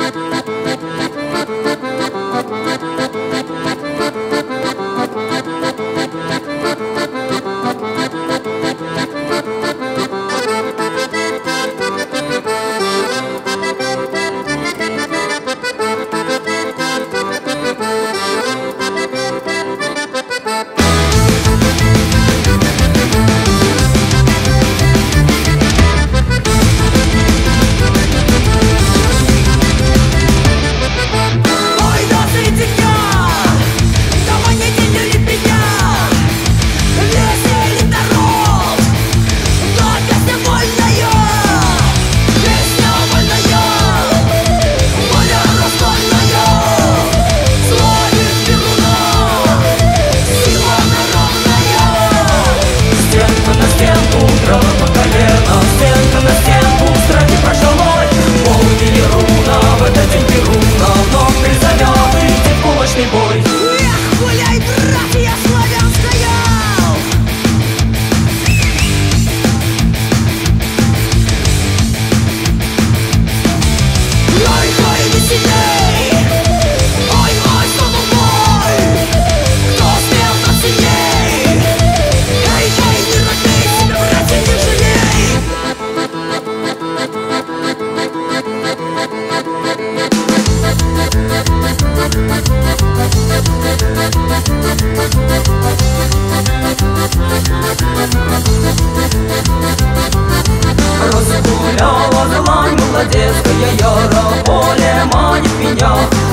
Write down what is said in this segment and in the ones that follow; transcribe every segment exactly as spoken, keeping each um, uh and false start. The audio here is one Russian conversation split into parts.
Разгуляла зелань молодецкая, яра поле манит меня.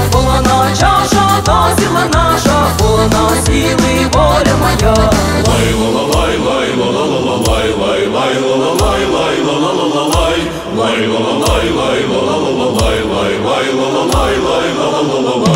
Полна чаша, та сила наша, полна силы воля моя. Лай ла ла лай лай ла ла ла лай лай лай ла ла лай лай ла ла ла ла лай лай ла ла лай лай ла ла ла лай лай лай ла ла лай лай ла ла ла ла.